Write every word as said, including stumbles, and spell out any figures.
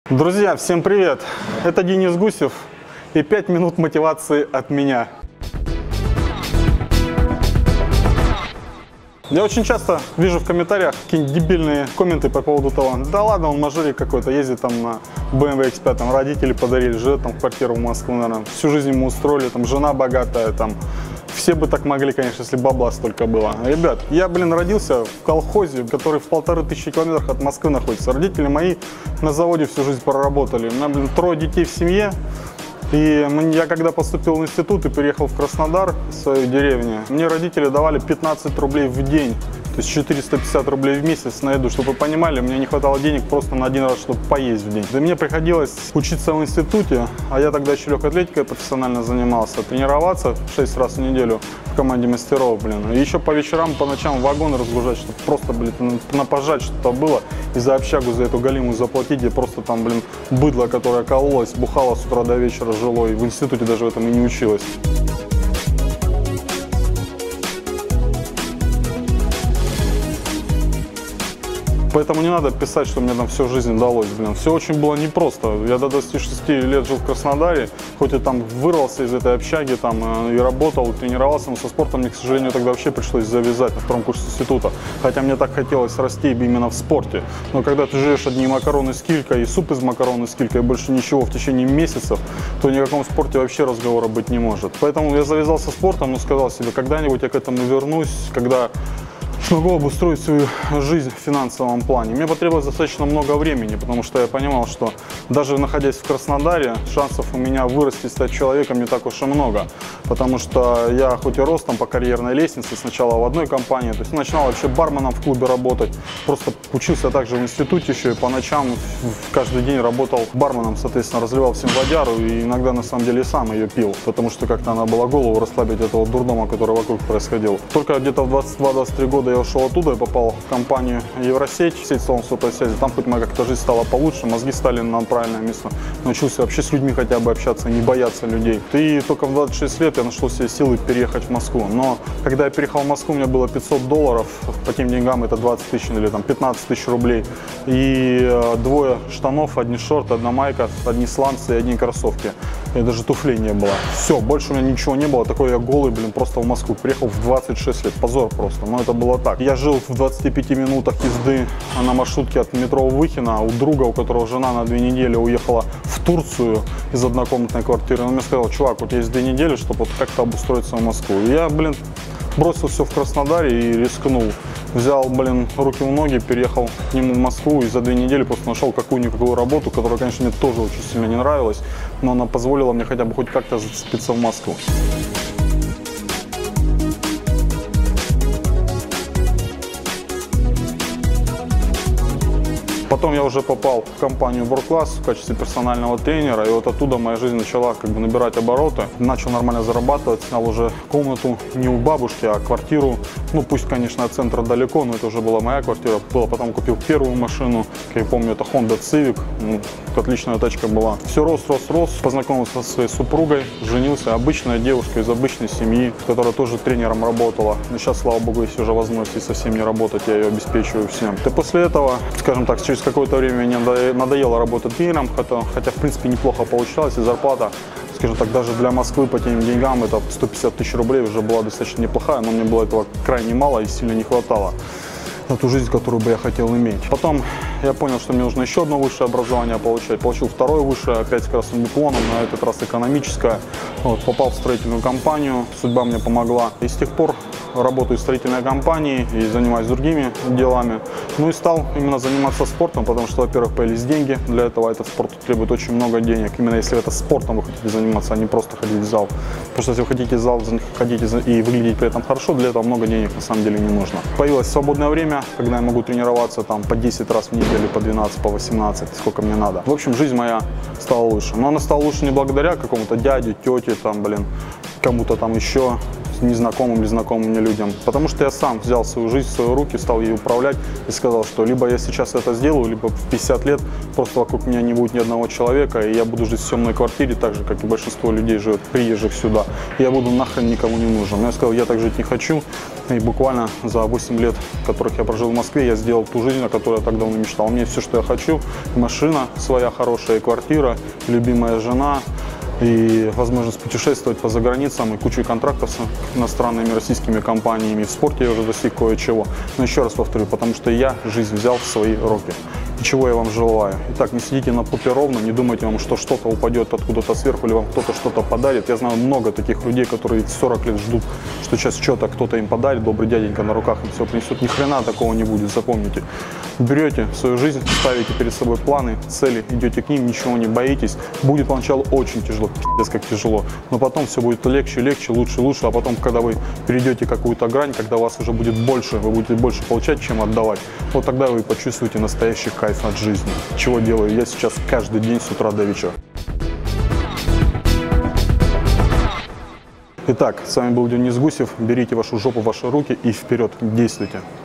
Друзья, всем привет! Это Денис Гусев и пять минут мотивации от меня. Я очень часто вижу в комментариях какие-нибудь дебильные комменты по поводу того, да ладно, он мажорик какой-то, ездит там на бэ эм вэ икс пять, там родители подарили, живет там в квартиру в Москву, наверное, всю жизнь ему устроили, там жена богатая, там. Все бы так могли, конечно, если бабла столько было. Ребят, я, блин, родился в колхозе, который в полторы тысячи километрах от Москвы находится. Родители мои на заводе всю жизнь проработали. У меня, блин, трое детей в семье. И я когда поступил в институт и переехал в Краснодар, в свою деревню, мне родители давали пятнадцать рублей в день. То есть четыреста пятьдесят рублей в месяц на еду. Чтобы вы понимали, мне не хватало денег просто на один раз, чтобы поесть в день. Да мне приходилось учиться в институте, а я тогда еще легкой атлетикой профессионально занимался, тренироваться шесть раз в неделю в команде мастеров, блин. И еще по вечерам, по ночам вагоны разгружать, чтобы просто, блин, напожать что-то было. И за общагу, за эту галиму заплатить, и просто там, блин, быдло, которое кололось, бухало с утра до вечера, жило. И в институте даже в этом и не училось. Поэтому не надо писать, что мне там всю жизнь удалось, блин. Все очень было непросто. Я до двадцати шести лет жил в Краснодаре, хоть и там вырвался из этой общаги, там и работал, и тренировался, но со спортом мне, к сожалению, тогда вообще пришлось завязать на втором курсе института. Хотя мне так хотелось расти именно в спорте. Но когда ты живешь одни макароны с килькой и суп из макароны с килькой, и больше ничего в течение месяцев, то ни о каком спорте вообще разговора быть не может. Поэтому я завязался спортом, но сказал себе, когда-нибудь я к этому вернусь, когда смогу обустроить свою жизнь в финансовом плане. Мне потребовалось достаточно много времени, потому что я понимал, что даже находясь в Краснодаре, шансов у меня вырасти и стать человеком не так уж и много. Потому что я хоть и рос там по карьерной лестнице, сначала в одной компании, то есть начинал вообще барменом в клубе работать, просто учился также в институте еще и по ночам каждый день работал барменом, соответственно, разливал всем водяру и иногда на самом деле сам ее пил, потому что как-то она была голову расслабить этого дурдома, который вокруг происходил. Только где-то в двадцать два — двадцать три года я ушел оттуда и попал в компанию Евросеть, сеть салонов сотовой связи. Там хоть моя как-то жизнь стала получше, мозги стали на правильное место. Научился вообще с людьми хотя бы общаться, не бояться людей. И только в двадцать шесть лет я нашел себе силы переехать в Москву. Но когда я переехал в Москву, у меня было пятьсот долларов, по тем деньгам это двадцать тысяч или там пятнадцать тысяч рублей. И э, двое штанов, одни шорты, одна майка, одни сланцы и одни кроссовки. И даже туфлей не было. Все, больше у меня ничего не было. Такой я голый, блин, просто в Москву. Приехал в двадцать шесть лет. Позор просто. Но это было так. Я жил в двадцати пяти минутах езды на маршрутке от метро Выхина у друга, у которого жена на две недели уехала в Турцию из однокомнатной квартиры. Он мне сказал, чувак, вот есть две недели, чтобы вот как-то обустроиться в Москву. И я, блин, бросил все в Краснодаре и рискнул. Взял, блин, руки в ноги, переехал к нему в Москву и за две недели просто нашел какую-никакую работу, которая, конечно, мне тоже очень сильно не нравилась, но она позволила мне хотя бы хоть как-то зацепиться в Москву. Потом я уже попал в компанию World-Class в качестве персонального тренера, и вот оттуда моя жизнь начала как бы набирать обороты. Начал нормально зарабатывать, снял уже комнату не у бабушки, а квартиру. Ну пусть, конечно, от центра далеко, но это уже была моя квартира. Было, потом купил первую машину, как я помню, это Honda Civic, ну, отличная тачка была. Все рос, рос, рос, познакомился со своей супругой, женился. Обычная девушка из обычной семьи, которая тоже тренером работала. Но сейчас, слава богу, есть уже возможность совсем не работать, я ее обеспечиваю всем. И после этого, скажем так, через какое-то время мне надоело работать тренером, хотя, хотя в принципе неплохо получалось, и зарплата, скажем так, даже для Москвы по тем деньгам, это сто пятьдесят тысяч рублей уже была достаточно неплохая, но мне было этого крайне мало и сильно не хватало на ту жизнь, которую бы я хотел иметь. Потом я понял, что мне нужно еще одно высшее образование получать. Получил второе высшее, опять с красным дипломом, на этот раз экономическое. Вот, попал в строительную компанию, судьба мне помогла. И с тех пор работаю в строительной компании и занимаюсь другими делами. Ну и стал именно заниматься спортом, потому что, во-первых, появились деньги. Для этого этот спорт требует очень много денег. Именно если это спортом вы хотите заниматься, а не просто ходить в зал. Потому что если вы хотите в зал ходить и выглядеть при этом хорошо, для этого много денег на самом деле не нужно. Появилось свободное время, когда я могу тренироваться там по десять раз в неделю, по двенадцать, по восемнадцать, сколько мне надо. В общем, жизнь моя стала лучше. Но она стала лучше не благодаря какому-то дяде, тете, там, блин, кому-то там еще. незнакомым или знакомым мне людям. Потому что я сам взял свою жизнь в свои руки, стал ей управлять и сказал, что либо я сейчас это сделаю, либо в пятьдесят лет просто вокруг меня не будет ни одного человека, и я буду жить в съемной квартире, так же, как и большинство людей живет, приезжих сюда. И я буду нахрен никому не нужен. Но я сказал, я так жить не хочу. И буквально за восемь лет, которых я прожил в Москве, я сделал ту жизнь, о которой я так давно мечтал. У меня все, что я хочу. Машина своя хорошая, квартира, любимая жена. И возможность путешествовать по заграницам и кучу контрактов с иностранными российскими компаниями. В спорте я уже достиг кое-чего. Но еще раз повторю, потому что я жизнь взял в свои руки. И чего я вам желаю. Итак, не сидите на попе ровно, не думайте вам, что что-то упадет откуда-то сверху, или вам кто-то что-то подарит. Я знаю много таких людей, которые сорок лет ждут, что сейчас что-то кто-то им подарит, добрый дяденька на руках им все принесет. Ни хрена такого не будет, запомните. Берете свою жизнь, ставите перед собой планы, цели, идете к ним, ничего не боитесь. Будет поначалу очень тяжело, пиздец как тяжело, но потом все будет легче, легче, лучше, лучше, а потом, когда вы перейдете какую-то грань, когда у вас уже будет больше, вы будете больше получать, чем отдавать, вот тогда вы почувствуете настоящий кайф от жизни. Чего делаю я сейчас каждый день с утра до вечера. Итак, с вами был Денис Гусев. Берите вашу жопу в ваши руки и вперед, действуйте.